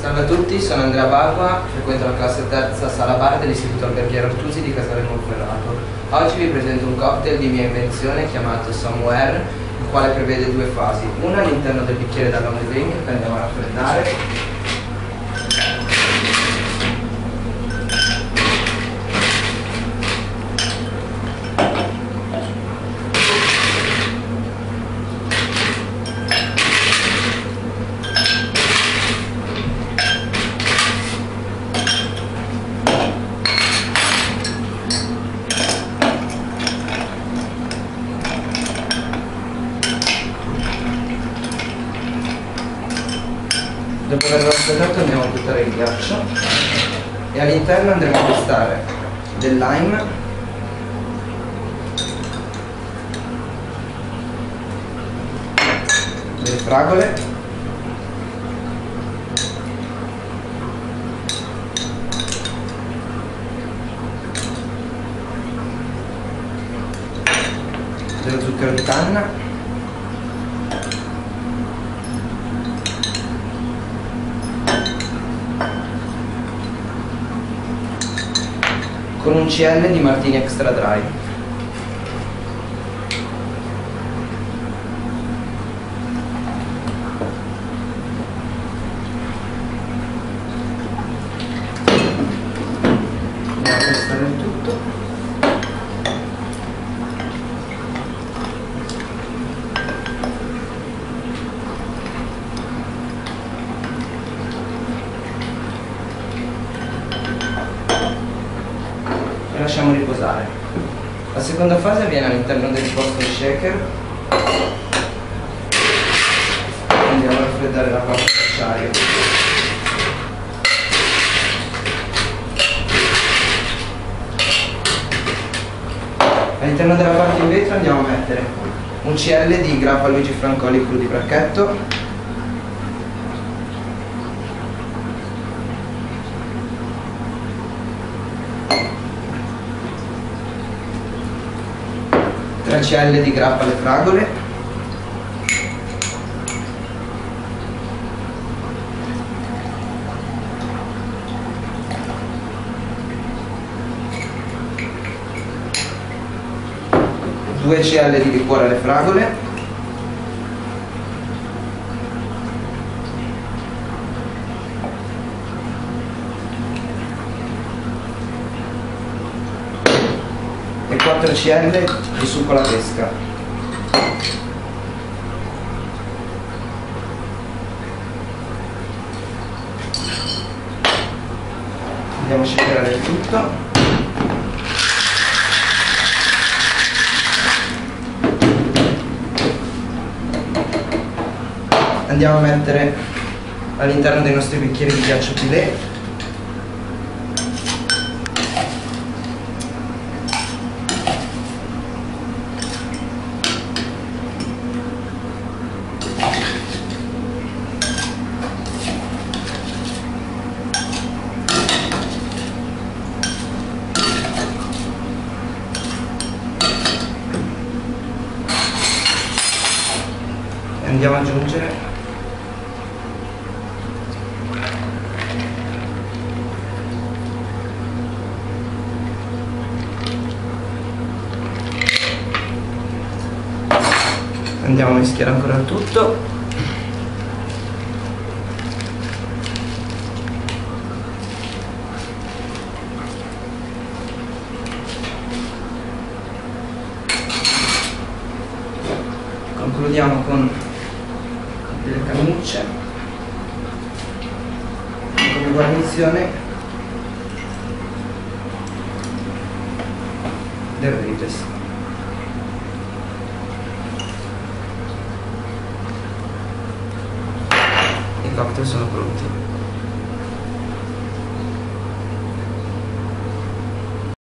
Salve a tutti, sono Andrea Bagua, frequento la classe terza sala bar dell'Istituto Alberghiero Artusi di Casale Monferrato. Oggi vi presento un cocktail di mia invenzione chiamato Somewhere, il quale prevede due fasi. Una all'interno del bicchiere da long drink che andiamo a raffreddare. Dopo aver raffreddato andiamo a buttare il ghiaccio e all'interno andremo a pestare del lime, delle fragole, dello zucchero di canna, con un CL di Martini Extra Dry. Andiamo a pestare il tutto. E lasciamo riposare. La seconda fase avviene all'interno del posto shaker. Andiamo a raffreddare la parte d'acciaio. All'interno della parte in vetro andiamo a mettere un CL di grappa Luigi Francoli cru di bracchetto, CL di grappa alle fragole, due CL di liquore alle fragole, e 4 CL di succo alla pesca. Andiamo a shakerare il tutto. Andiamo a mettere all'interno dei nostri bicchieri di ghiaccio pilé. Andiamo ad aggiungere andiamo a mischiare ancora il tutto. Concludiamo con delle cannucce come guarnizione del Riges. I cocktail sono pronti.